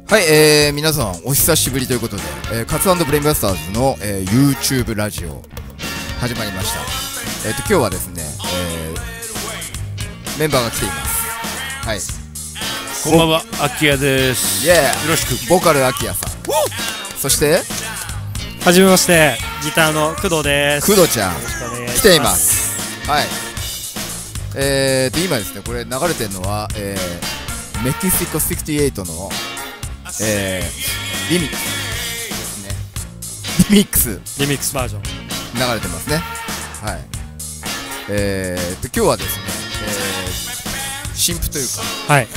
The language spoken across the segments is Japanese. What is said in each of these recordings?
はい、皆さんお久しぶりということで、カツ&ブレインバスターズの、YouTube ラジオ始まりました。今日はですね、メンバーが来ています。はい。 こんばんは、アキヤです。よろしく。 ボーカルアキヤさん。そしてはじめまして、ギターの工藤です。 工藤ちゃん来ています。はい。今ですね、これ流れてるのは、メキシコ68のリミックスですね。リミックスバージョン流れてますね。はい。今日はですね、新譜というか、 はい、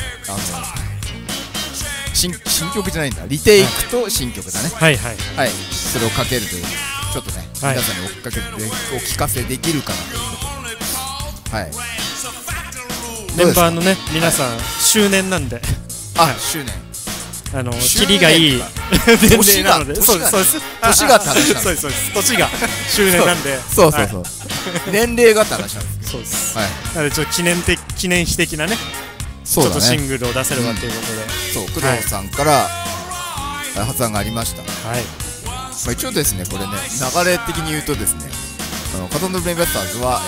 新曲じゃないんだ、リテイクと新曲だね。 はいはいはい、それをかけるという、ちょっとね、 はい、 皆さんにお聞かせできるかなということで、はい。 メンバーのね、皆さん周年なんで、 あ、周年。 キリがいい年齢なので、そうです。 年が正しい。 そうです。年が周年なんで、 そう。年齢が正しいんです。 そうです。 はい。 なのでちょっと記念碑的なね、ちょっとシングルを出せればということで、 そう、工藤さんから発案がありました。 はい。 一応ですね、これね、流れ的に言うとですね、カツ&ブレインバスターズは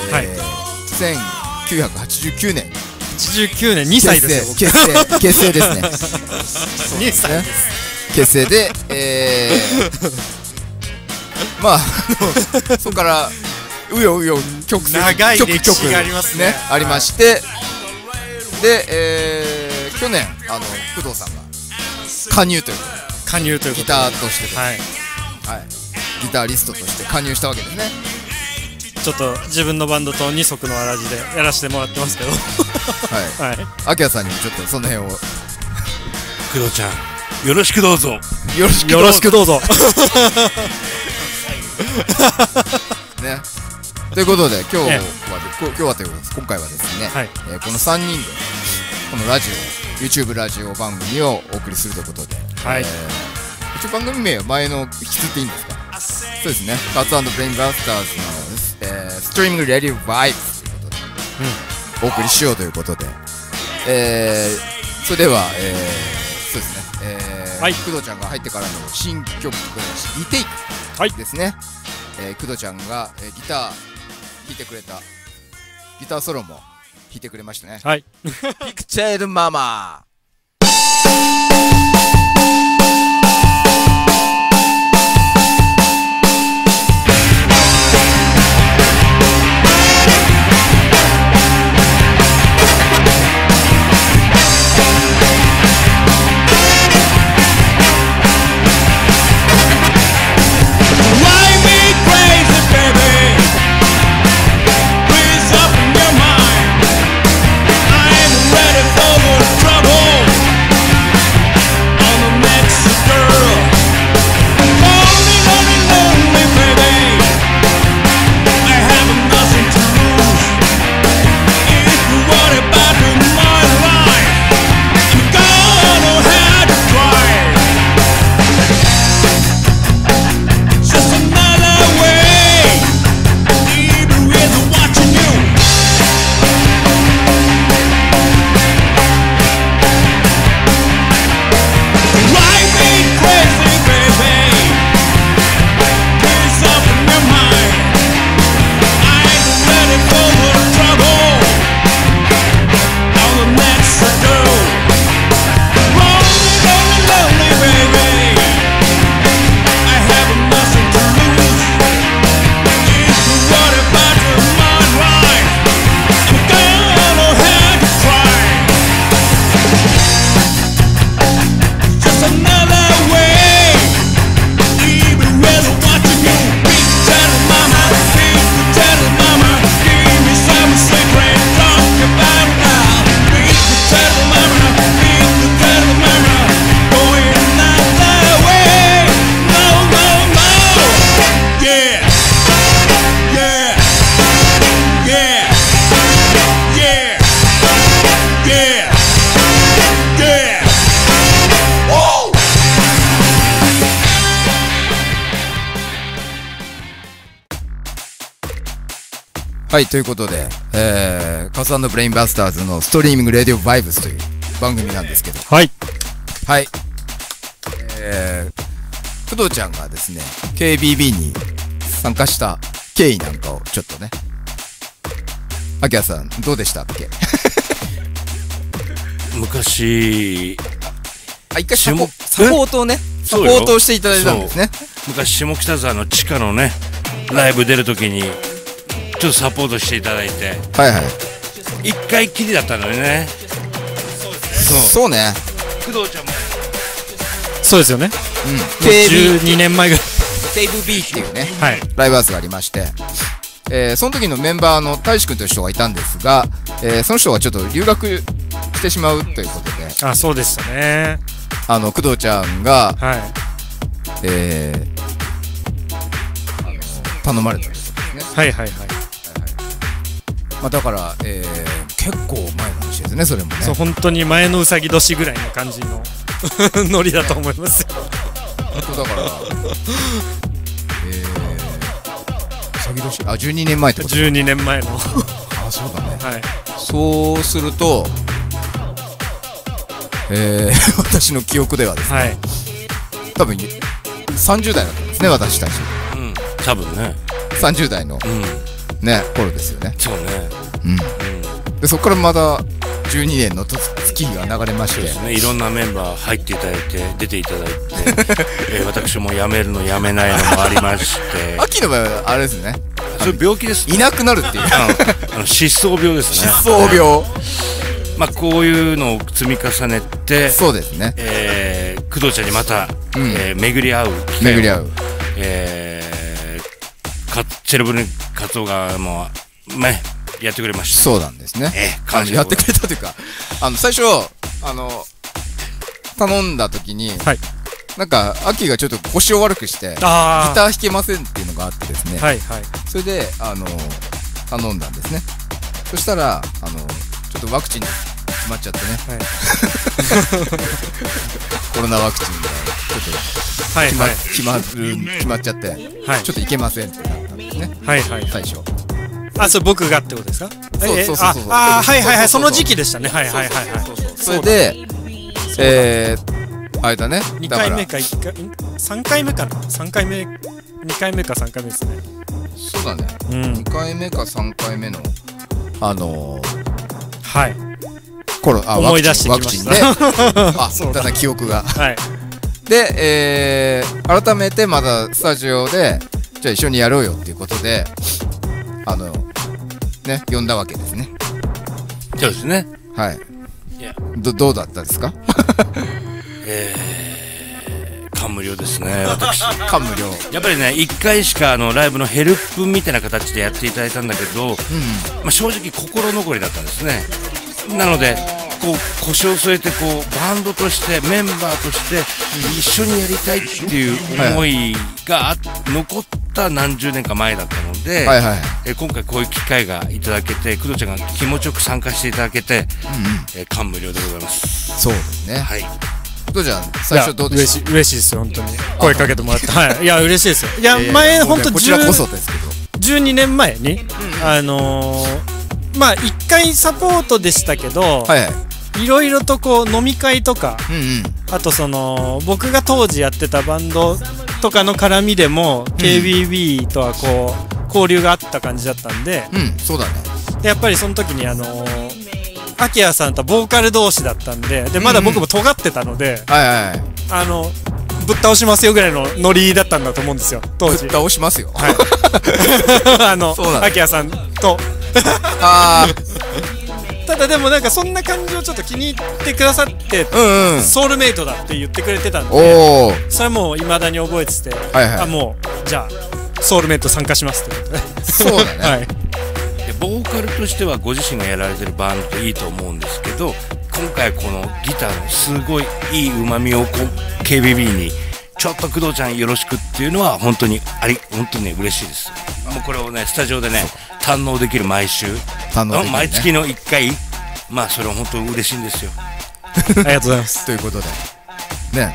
1989年。 89年、2歳ですよ。 結成ですね。 2歳結成で、まあそこからうよ曲長い歴史がありますね。 ありまして、で、去年工藤さんが加入というギターとして、はい、ギタリストとして加入したわけですね。 ちょっと自分のバンドと二足のわらじでやらせてもらってますけど、はい。 アキヤさんにちょっとその辺を。 工藤ちゃん、よろしくどうぞ。 よろしくどうぞ。 ね。ということで今回はですね、この3人でこのラジオ YouTube ラジオ番組をお送りするということで、一応番組名は前の引き継いでいいんですか？そうですね。カツ&ブレインバスターズのストリーミングレディオバイブスということで、お送りしようということで、それでは、そうですね、工藤ちゃんが入ってからの新曲リテイクですね。工藤ちゃんがギター弾いてくれたギターソロも弾いてくれましたね。 はい。 ピクチャーママ。はい、ということで、カツ&ブレインバスターズのストリーミングレディオバイブスという番組なんですけど、 はい。 はい。 工藤ちゃんがですね KBB に参加した経緯なんかをちょっとね、アキラさんどうでしたっけ？ 昔一回サポートをね、サポートをしていただいたんですね。 昔下北沢の地下のねライブ出るときにちょっとサポートしていただいて、 はいはい、 一回きりだったのにね。 そうね、 工藤ちゃんもそうですよね。 12 年前ぐらい KBB っていうね、ライブハウスがありまして、その時のメンバーの大志くんという人がいたんですが、その人がちょっと留学してしまうということで、 あ、そうでしたね。 工藤ちゃんが、頼まれたんですね。 はいはいはい。 まあだから、結構前の話ですね、それもね。 そう、本当に前のうさぎ年ぐらいの感じのノリだと思いますよ。 そうだから、うさぎ年、12年前ってこと？ 12年前のそうだね。 はい。 そうすると、私の記憶ではですね、多分30代だったんですね、私たち。 多分ね。 30代の、ね、頃ですよね。 そうね。 で、そこからまだ12年の月が流れまして、 そうですね、いろんなメンバー入っていただいて、出ていただいて、私も辞めるの辞めないのもありまして。 秋の場合はあれですね。 それ病気ですね。 いなくなるっていう。 失踪病ですね。 失踪病。 まあこういうのを積み重ねて、 そうですね。 工藤ちゃんにまた巡り合う機会を、 巡り合う。 チェルブルカツオがもうねやってくれました。 そうなんですね。やってくれたというか、最初頼んだ時に、なんか秋がちょっと腰を悪くしてギター弾けませんっていうのがあってですね。それで頼んだんですね。そしたらちょっとワクチン決まっちゃってね。コロナワクチンがちょっと決まっちゃって、ちょっといけませんってなったんですね。最初。 それ僕がってことですか？ そう。 はいはいはい、その時期でしたね。はいはいはいはい。 それで、あれだね。 2回目か3回目かな。2回目か3回目ですね。 そうだね。2回目か3回目の思い出してきました。 だんだん記憶が。で、改めてまたスタジオでじゃあ一緒にやろうよっていうことでね、呼んだわけですね。 そうですね。 はい。どうだったですか？ 感無量ですね、私。 感無量。 やっぱりね、1回しかライブのヘルプみたいな形でやっていただいたんだけど、正直心残りだったんですね。なのでこう腰を据えてバンドとしてメンバーとして一緒にやりたいっていう思いが残った何十年か前だったので、今回こういう機会がいただけて、工藤ちゃんが気持ちよく参加していただけて、感無量でございます。 そうですね。工藤ちゃん最初どうでした？ 嬉しいですよ、本当に声かけてもらって。いや嬉しいですよ。いや前本当こちらこそですけど、 12年前にまあ1回サポートでしたけど、いろいろと飲み会とか、あと僕が当時やってたバンドとかの絡みでも KBB とは交流があった感じだったんで、 そうだね。 やっぱりその時にアキラさんとボーカル同士だったんで、まだ僕も尖ってたので、ぶっ倒しますよぐらいのノリだったんだと思うんですよ、当時。 ぶっ倒しますよ。 アキラさんと。ただでもなんかそんな感じをちょっと気に入ってくださって、ソウルメイトだって言ってくれてたんで、それはもう未だに覚えてて、もうじゃあソウルメイト参加しますってことで。 そうだね。 ボーカルとしてはご自身がやられてるバンドでいいと思うんですけど、今回このギターのすごいいいうまみをKBB にちょっと工藤ちゃんよろしくっていうのは本当にね嬉しいです。もうこれをねスタジオでね堪能できる、毎週毎月の1回、まあそれは本当嬉しいんですよ。 ありがとうございます。 ということでね、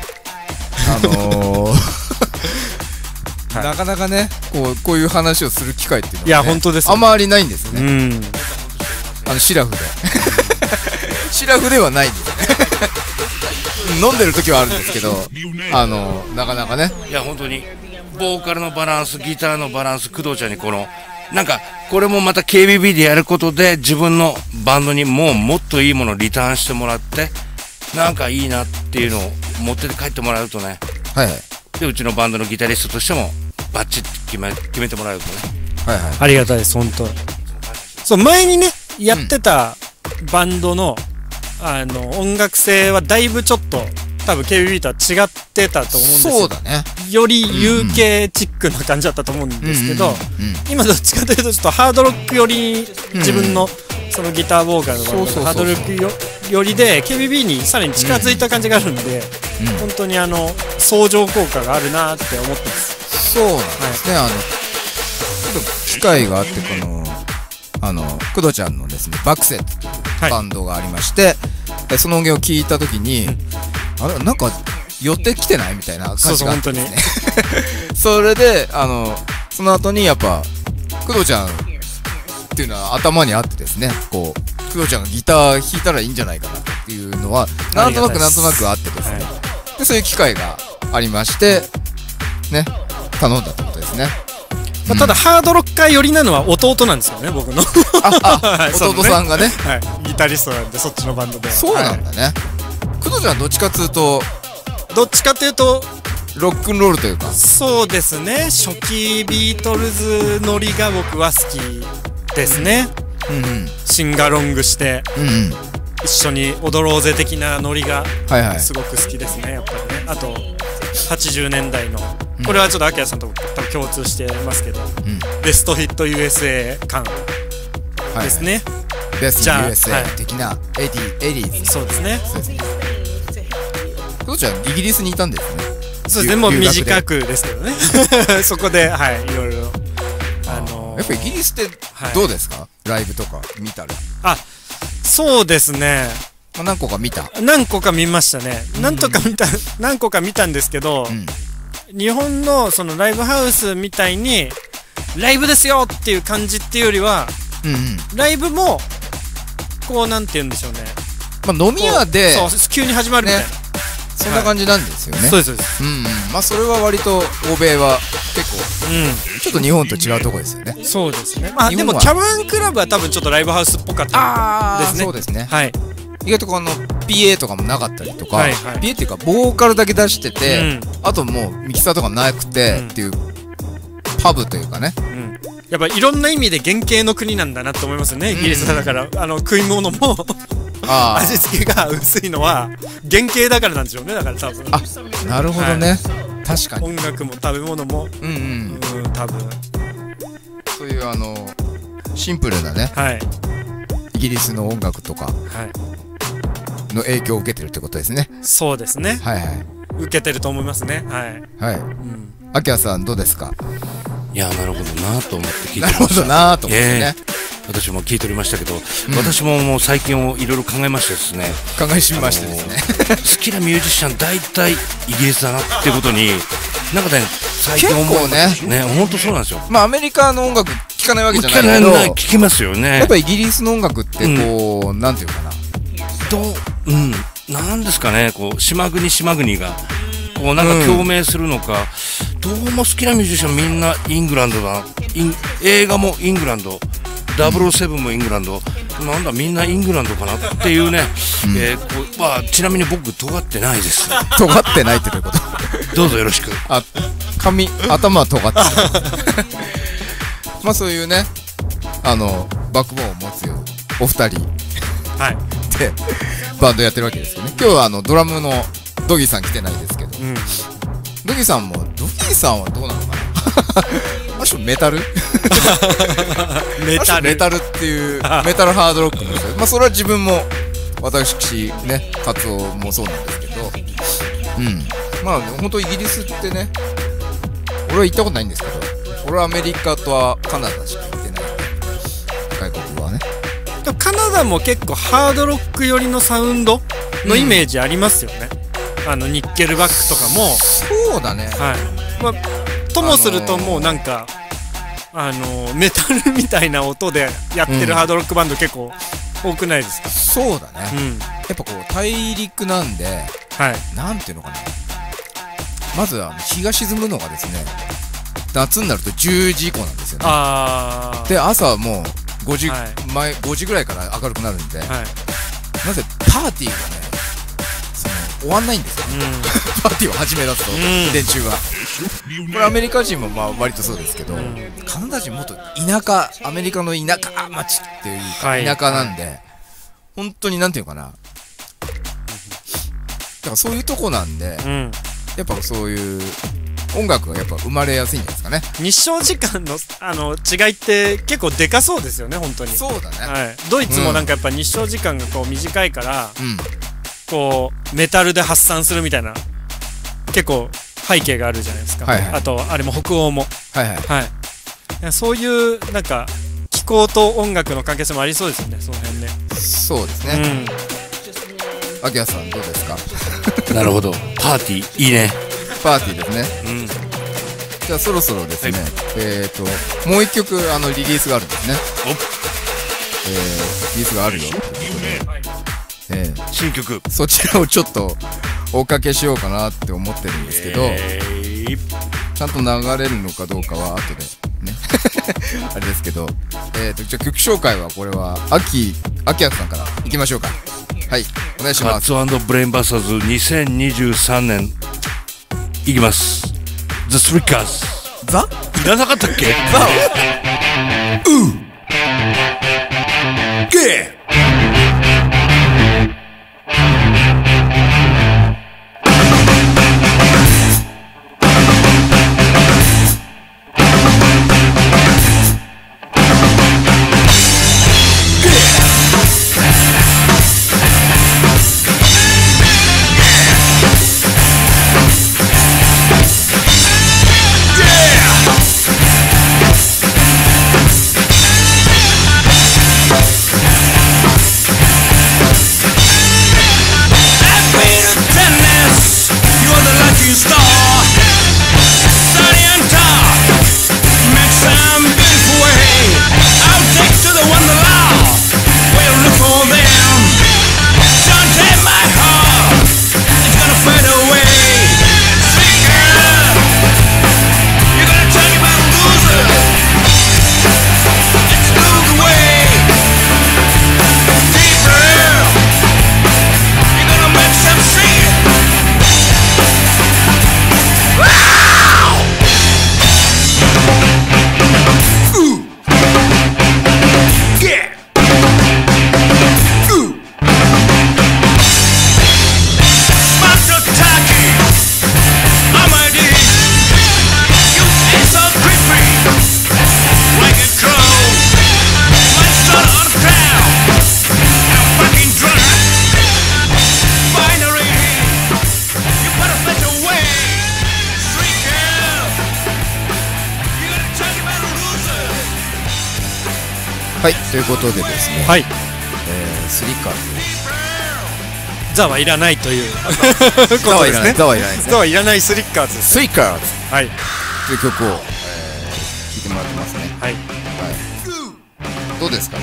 なかなかねこういう話をする機会っていうのは本当ですあまりないんですよね。シラフでシラフではないんですよね。 飲んでる時はあるんですけど、なかなかね。 いや本当にボーカルのバランス、ギターのバランス、工藤ちゃんになんかこれもまた KBB でやることで自分のバンドにもっといいものをリターンしてもらって、なんかいいなっていうのを持って帰ってもらうとね、 はいはい、 でうちのバンドのギタリストとしてもバッチリ決めてもらうとね、 はいはい、ありがたいです、本当。そう、前にねやってたバンドの、音楽性はだいぶちょっと多分 KBB とは違ってたと思うんですよ。 そうだね。 より UK チックな感じだったと思うんですけど、今どっちかというとちょっとハードロック寄りに自分のそのギターボーカルのバンドがハードロック寄りで KBB にさらに近づいた感じがあるんで、本当に相乗効果があるなって思ってます。 そうなんですね。ちょっと機会があって工藤ちゃんのですねバクセットというバンドがありまして、その音源を聞いたときに、あれなんか寄ってきてないみたいな感じがあってですね。それでその後にやっぱ工藤ちゃんっていうのは頭にあってですね、工藤ちゃんがギター弾いたらいいんじゃないかなっていうのはなんとなくあってですね、でそういう機会がありましてね、頼んだってことですね。 ただハードロッカー寄りなのは弟なんですよね、僕の弟さんがね、 ギタリストなんでそっちのバンドで。 そうなんだね。工藤ちゃんどっちかというとロックンロールというか、 そうですね、初期ビートルズノリが僕は好きですね。シンガロングして一緒に踊ろうぜ的なノリがすごく好きですね、やっぱりね。あと80年代のこれはちょっとアキラさんと多分共通してますけど、ベストヒット USA 感ですね。 ベスト USA 的な80s。 そうですね。 工藤ちゃんイギリスにいたんですね。 そうですね、もう短くですけどね。そこでいろいろやっぱイギリスってどうですか、ライブとか見たら。 そうですね、 何個か見ましたね。何個か見たんですけど、日本のそのライブハウスみたいにライブですよっていう感じっていうよりは、ライブもなんて言うんでしょうね、 飲み屋で急に始まるみたいな、 そんな感じなんですよね。 そうですそうです。 それは割と欧米は結構ちょっと日本と違うところですよね。 そうですね。でもキャバンクラブは多分ちょっとライブハウスっぽかったですね。 そうですね。 はい。 意外とPA とかもなかったりとか、PA っていうかボーカルだけ出してて、あともうミキサーとかなくてっていうパブというかね。 やっぱいろんな意味で原型の国なんだなって思いますよね、イギリスだから。食い物も味付けが薄いのは原型だからなんでしょうね、だから多分。 なるほどね。確かに。 音楽も食べ物も多分そういうシンプルなね、イギリスの音楽とかの影響を受けてるってことですね。 そうですね。受けてると思いますね。 アキラさんどうですか。 いや、なるほどなと思って聞いてました。 なるほどなと思ってね。 私も聞いておりましたけど、私ももう最近をいろいろ考えましてですね。 考えしましてですね。 好きなミュージシャン大体イギリスだなっていうことに、なんかね、最近思うね。本当そうなんですよ。 アメリカの音楽聴かないわけじゃないけど、 聞きますよね。 やっぱイギリスの音楽ってなんていうかな。 なんですかね、島国がなんか共鳴するのか、どうも好きなミュージシャンみんなイングランドだ。映画もイングランド、007もイングランド、なんだみんなイングランドかなっていうね。ちなみに僕尖ってないです。 尖ってないってどういうこと。 どうぞよろしく。 頭は尖ってる。そういうね、バックボーンを持つお二人でバンドやってるわけですよね。今日はドラムのドギーさん来てないですけど、ドギーさんはどうなのかな。メタルメタルっていうメタルハードロックの人、それは自分も私ね活動もそうなんですけど、本当イギリスってね、俺は行ったことないんですけど、俺はアメリカとカナダしか行ってない、外国はね。 カナダも結構ハードロック寄りのサウンドのイメージありますよね。ニッケルバックとかも。 そうだね。 ともするともうなんかメタルみたいな音でやってるハードロックバンド結構多くないですか。 そうだね。やっぱ大陸なんでなんていうのかな、まず日が沈むのがですね、夏になると10時以降なんですよね。で朝はもう5時ぐらいから明るくなるんで、なぜパーティーがね終わんないんですよ、パーティーを始め出すと、電柱が。これアメリカ人もまあ割とそうですけど、カナダ人もっとアメリカの田舎町っていうか田舎なんで、本当になんていうかな、だからそういうとこなんで、やっぱそういう音楽がやっぱ生まれやすいんじゃないですかね。 日照時間の違いって結構でかそうですよね、本当に。 そうだね。 ドイツもなんかやっぱ日照時間がこう短いから、こうメタルで発散するみたいな結構背景があるじゃないですか。あとあれも北欧も、そういうなんか気候と音楽の関係性もありそうですよね、その辺ね。 そうですね。アキラさんどうですか？ なるほど、パーティーいいね。 パーティーですね。じゃあそろそろですね、もう一曲リリースがあるんですね。リリースがあるよということで、 新曲、 そちらをちょっとおかけしようかなって思ってるんですけど、ちゃんと流れるのかどうかは後でねあれですけど、じゃあ曲紹介はこれはアキヤさんからいきましょうか。はい、お願いします。 カッツ&ブレインバスターズ2023年いきます。 The Streakers。 ザ？ いらなかったっけ？ ザをゲーはい、ということでですね、スリッカーズ、 ザはいらないというザはいらない、ザはいらないですね。 ザはいらないスリッカーズです。 スリッカーズ、 はい、 という曲を、聴いてもらってますね。 はい、 どうですか？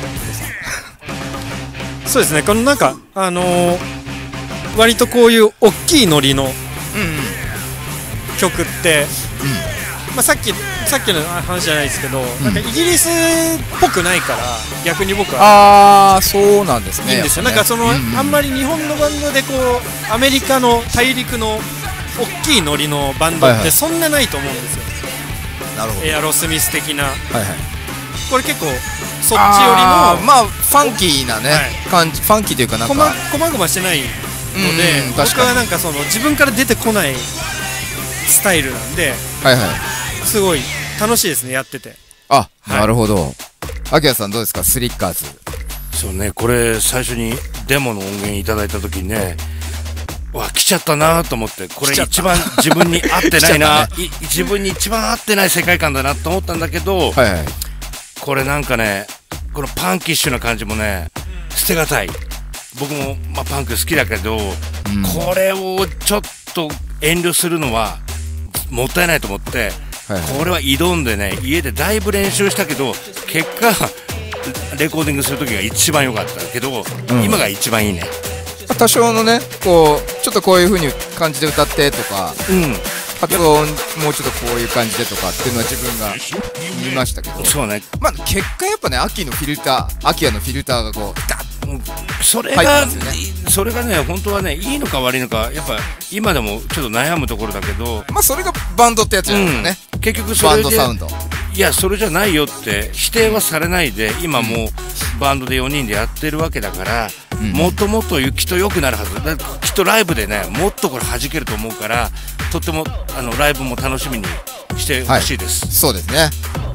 そうですね、このなんか割とこういう大きいノリの曲って、まあさっきの話じゃないですけど、なんかイギリスっぽくないから逆に僕はそうなんですね。 いいんですよ。なんかあんまり日本のバンドでこうアメリカの大陸の大きいノリのバンドってそんなないと思うんですよ。 なるほど。 エアロスミス的な、これ結構そっちよりのまあファンキーなね感じ、ファンキーというかなんかこまごましてないので、僕はなんか自分から出てこないスタイルなんで、すごい楽しいですね、やってて。 なるほど。アキラさんどうですか、スリッカーズ？ そうね、これ最初にデモの音源いただいた時にね、来ちゃったなと思って、これ一番自分に合ってないな、自分に一番合ってない世界観だなと思ったんだけど、これなんかね、このパンキッシュな感じもね、捨てがたい。僕も、パンク好きだけど、これをちょっと遠慮するのはもったいないと思って、これは挑んでね、家でだいぶ練習したけど、結果レコーディングする時が一番良かったけど、今が一番いいね。 多少のねこうちょっとこういう風に感じで歌ってとか、発音もうちょっとこういう感じでとかっていうのは自分が見ましたけど、 そうね、 まあ結果やっぱね秋のフィルターがこうガッそれがね本当はねいいのか悪いのかやっぱ今でもちょっと悩むところだけど、 まあそれがバンドってやつじゃないですかね、 結局それでバンドサウンド、 いやそれじゃないよって否定はされないで今もうバンドで4人でやってるわけだから、もっともっときっと良くなるはずだ、きっとライブでねもっとこれ弾けると思うから、とってもライブも楽しみにしてほしいです、 そうですね。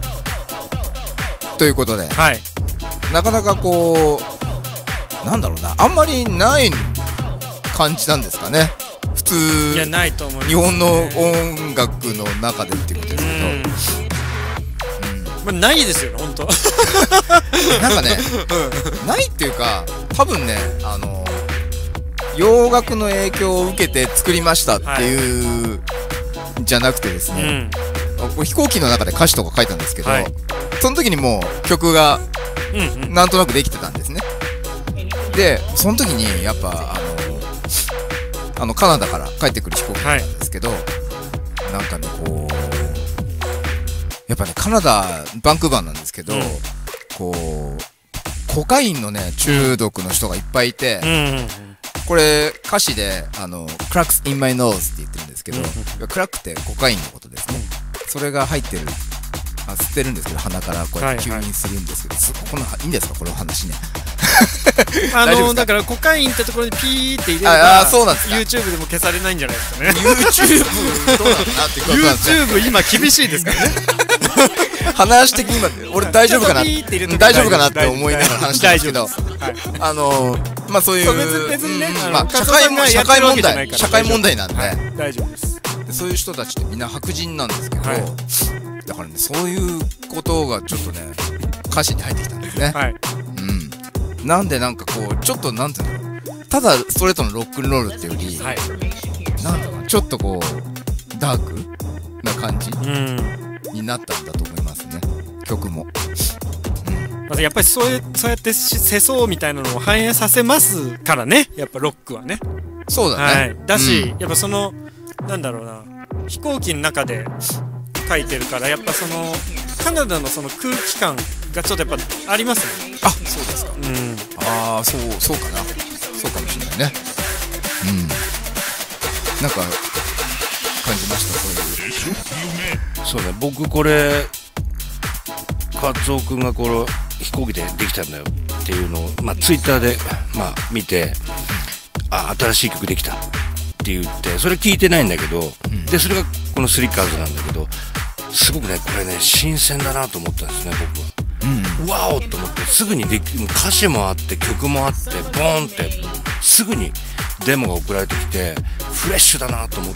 ということで、なかなかこうなんだろうな、あんまりない感じなんですかね、普通。 いやないと思います、ね、 日本の音楽の中でっていうことですけど、 まあ、ないですよね本当なんかね、ないっていうか多分ね洋楽の影響を受けて作りましたっていう、じゃなくてですね、飛行機の中で歌詞とか書いたんですけど、その時にもう曲がなんとなくできてたんですね。でその時にやっぱカナダから帰ってくる飛行機なんですけど、なんかねこうやっぱねカナダバンクーバーなんですけど、こうコカインのね中毒の人がいっぱいいて、これ歌詞でクラックス in my nose って言ってるんですけど、クラックってコカインのことですね。それが入ってる、吸ってるんですけど鼻からこうやって吸引するんですけど、このいいんですかこの話ねだからコカインってところにピーって入れれば YouTube でも消されないんじゃないですかね。 YouTube どうなんだなってことなんですね。 YouTube 今厳しいですからね話的に今俺大丈夫かなって思いながら話してるんですけど、まあそういう別にね社会問題なんで大丈夫です。 そういう人たちってみんな白人なんですけど、だからねそういうことがちょっとね歌詞に入ってきたんですね。なんでなんかこうちょっとなんていうの、ただストレートのロックンロールっていうより、なんだろうちょっとこうダークな感じになったんだと思いますね、曲も。 やっぱりそうやって世相みたいなのを反映させますからね、やっぱロックはね。 そうだね。 だし、やっぱそのなんだろうな、飛行機の中で書いてるから、やっぱそのカナダのその空気感がちょっとやっぱありますね。 あ、そうですか。ああ、そうかな。そうかもしれないね。なんか感じました、そういう。 そうね、僕これカツオ君がこの飛行機でできたんだよっていうのを、ツイッターで見て、新しい曲できたって言って、それ聞いてないんだけど、でそれがこのスリッカーズなんだけど、すごくねこれね新鮮だなと思ったんですね、僕は。ワオと思って、すぐに歌詞もあって曲もあってボーンってすぐにデモが送られてきて、フレッシュだなと思って、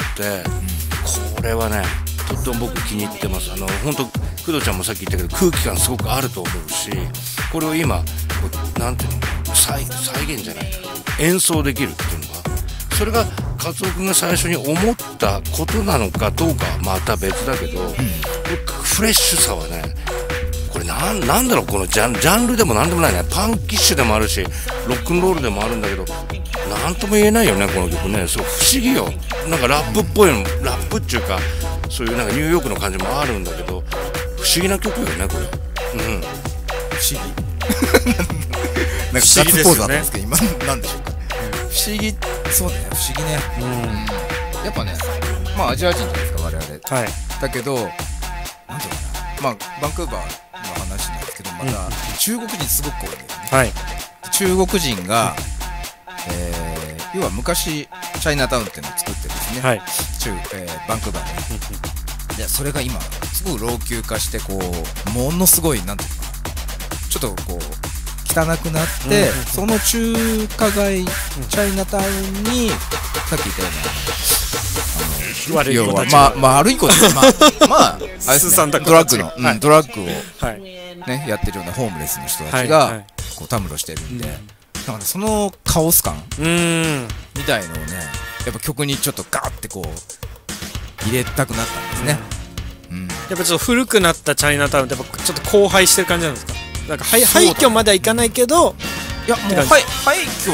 これはねとっても僕気に入ってます。本当工藤ちゃんもさっき言ったけど空気感すごくあると思うし、これを今なんていうの、再現じゃないな、演奏できるっていうのが、それがカツオ君が最初に思ったことなのかどうかはまた別だけど、フレッシュさはね、これなんだろう、このジャンルでもなんでもないね、パンキッシュでもあるしロックンロールでもあるんだけど、なんとも言えないよねこの曲ね。そう不思議よ、なんかラップっぽいの、ラップっていうかそういうなんかニューヨークの感じもあるんだけど、不思議な曲よねこれ。 不思議なんかガッツポーズあったんですけど、今なんでしょうか。不思議、そうね、不思議ね。やっぱね、アジア人じゃないですか我々。だけどなんていうのかな、バンクーバーの話なんですけど、また中国人すごく多いんだよね。中国人が要は昔チャイナタウンっていうのを作ってですね、バンクーバーで、それが今すごく老朽化して、こうものすごいなんていうかな、ちょっとこう汚くなって、その中華街、チャイナタウンにさっき言ったような悪い子たちが、悪い子たちがドラッグをねやってるようなホームレスの人たちがこうたむろしてるんで、だからそのカオス感みたいのをね、やっぱ曲にちょっとガーってこう入れたくなったんですね。 やっぱちょっと古くなったチャイナタウンってやっぱちょっと荒廃してる感じなんですか。なんか廃墟まではいかないけど、 いやもう廃墟だ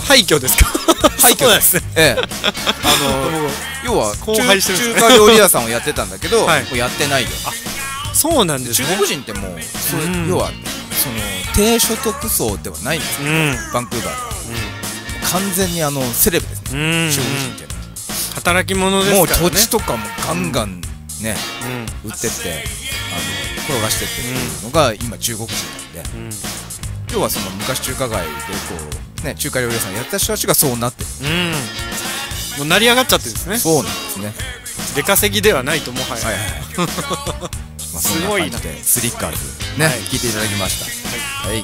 廃墟ですか？ 廃墟です。要は中華料理屋さんをやってたんだけど、もうやってないよ。 そうなんですね。 中国人ってもう要はその低所得層ではないんですよ、バンクーバーでは。完全にセレブですね、中国人って。 働き者ですからね。 もう土地とかもガンガンね、売ってって転がしてっていうのが今中国人なんで、要はその昔中華街でこうね、中華料理屋さんやった人たちがそうなってる。 もう成り上がっちゃってるんですね。 そうなんですね。 出稼ぎではないと、もはや。 すごいな。スリッカーズね、聞いていただきました。はい。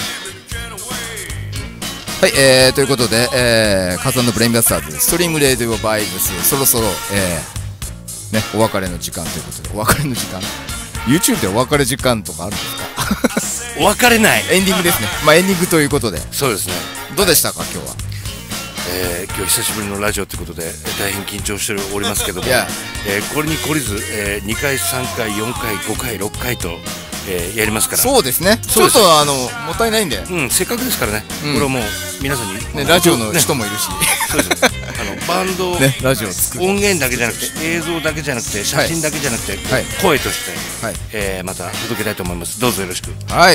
はい、ということで、カズ&ブレインバスターズストリームレディオバイブス、そろそろね、お別れの時間ということで、お別れの時間、YouTube でお別れ時間とかあるんですか？ お別れないエンディングですね。まあエンディングということで。 そうですね。 どうでしたか今日は？ 今日久しぶりのラジオということで大変緊張しておりますけども、これに懲りず、2回3回4回5回6回と、やりますから。 そうですね。ちょっともったいないんで、 せっかくですからね、これはもう皆さんに、 ラジオの人もいるし、 そうですね、バンドラジオ作る音源だけじゃなくて映像だけじゃなくて写真だけじゃなくて声として、また届けたいと思います。どうぞよろしく。 はい。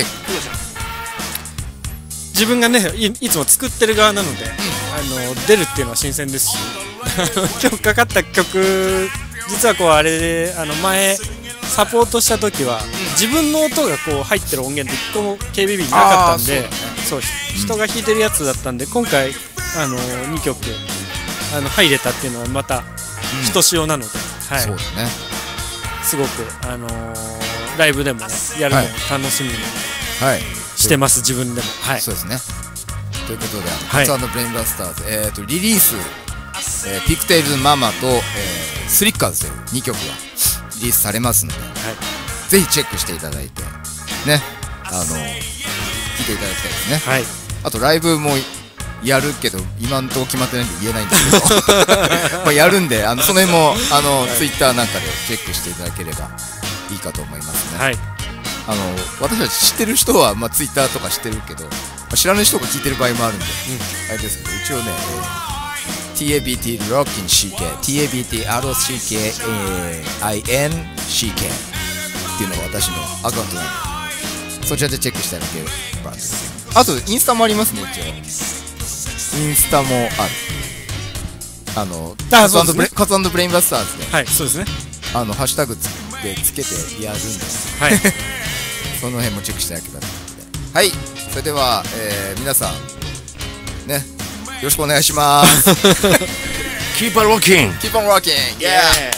自分がね、いつも作ってる側なので、出るっていうのは新鮮ですし今日かかった曲、実はこうあれで前サポートした時は、自分の音がこう入ってる音源って1個も KBB なかったんで、そう人が弾いてるやつだったんで、今回2曲入れたっていうのはまたひとしおなので、 そうですね。 すごくライブでもねやるのを楽しみにしてます、自分でも。 そうですね。ということで、カツ&ブレインバスターズ、リリース、ピクテイルズママと、スリッカーズという2曲がリリースされますので、ぜひチェックしていただいてね、聴いていただきたいですね。あとライブもやるけど今のところ決まってないんで言えないんですけどまあやるんで、その辺もツイッターなんかでチェックしていただければいいかと思いますね。私たち知ってる人は、ツイッターとか知ってるけど、知らない人が聞いてる場合もあるんで、あれですけど、一応ね、TABT ROCKIN CK TABT ROCKINCK っていうのが私のアカウントなんで、そちらでチェックしていただければ。あとインスタもありますね。一応インスタもある。カツ&ブレインバスターズで、 そうですね。 ハッシュタグでつけてやるんで、その辺もチェックしていただければと思って。はい、それでは、皆さんね、よろしくお願いします。 Keep on rocking! Keep on rocking! Yeah!